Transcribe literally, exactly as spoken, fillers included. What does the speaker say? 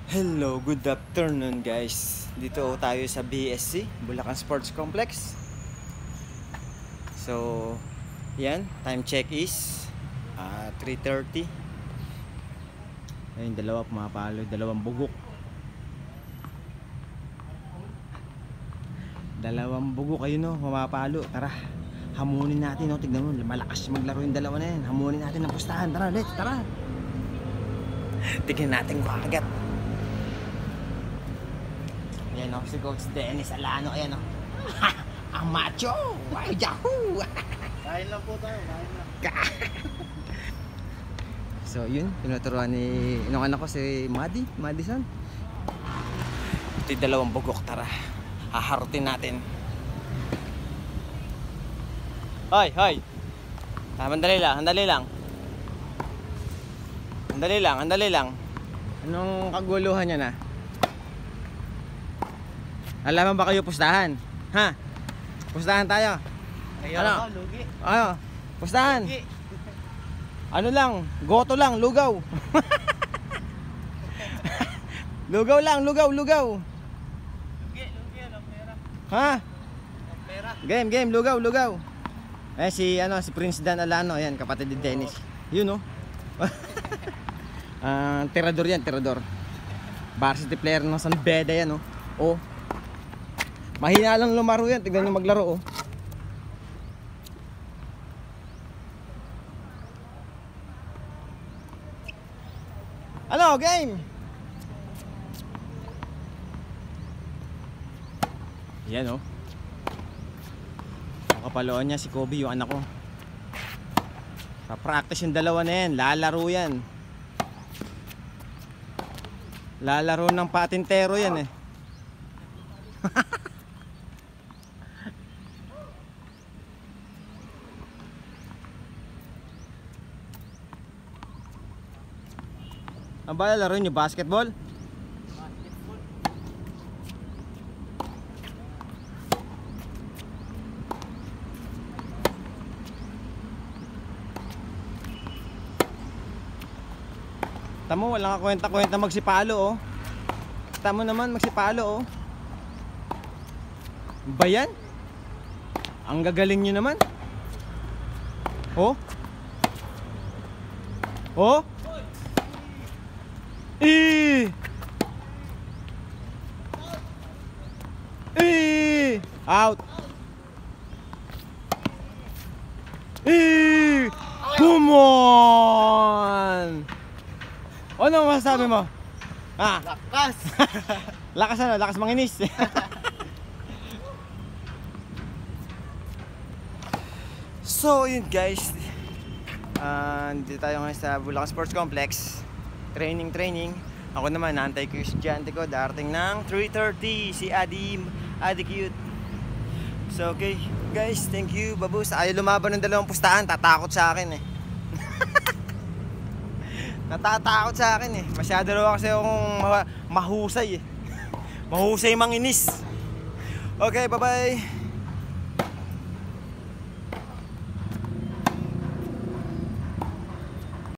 Hello, good afternoon guys. Dito tayo sa B S C, Bulacan Sports Complex. So, yan, time check is uh, three thirty. Ayun, dalawa pumapalo, dalawang bugok. Dalawang bugok, ayun no, pumapalo. Tara, hamunin natin, no. Tignan mo, malakas maglaro yung dalawa na yan. Hamunin natin ang pustahan. Tara, let's, tara. Tignan natin kung agad. Ayan o, si Coach Dennis Alano, ayan o. Ang macho! Ay, yahoo! Kain lang po tayo, kain lang. So yun, tinuturuan ni inong anak ko si Madi, Madison. Ito yung dalawang bugok, tara. Haharutin natin. Hoy, hoy! Ah, andali lang, andali lang. Andali lang, andali lang. Anong kaguluhan niya na? Alaman ba kayo pustahan? Ha? Pustahan tayo. Ayaw Ano? ka, lugi. Ano? Pustahan. Lugi. Ano lang? Goto lang, lugaw. Lugaw lang, lugaw, lugaw. Lugi, lugi, ang pera. Ha? Ang pera. Game, game, lugaw, lugaw. Eh si ano, si Prince Dan Alano, ayan, kapatid ni Dennis. Yun no. Ah, uh, tirador yan, tirador. Varsity player ng San Beda yan, no. Oh. Mahina lang lumaro yan. Tignan nyo maglaro, oh. Ano, game? Yan, oh. Ang kapaloan niya si Kobe, yung anak ko. Sa practice yung dalawa na yan. Lalaro yan. Lalaro ng patintero yan, eh. Ang ba laro nyo? Basketball? Basketball. Tamo, walang kwenta-kwenta magsipalo, oh. Tamo naman magsipalo, oh. Ba yan? Ang gagaling nyo naman. Oh? Oh? Eh! Eh! Out! Eh! Come on! Ano masasabi mo? Ah! Lakas! Lakas ano? Lakas manginis. So yun guys, uh, dito tayo ngayon sa Bulacan Sports Complex. Training, training. Ako naman, naantay ko yung estudyante ko. Darating ng three thirty. Si Adi, Adi Cute. So okay, guys, thank you. Babus, ayaw lumaban ng dalawang pustahan. Tatakot sa akin eh. Natatakot sa akin eh. Masyado raw kasi akong mahusay eh. Mahusay manginis. Okay, bye bye.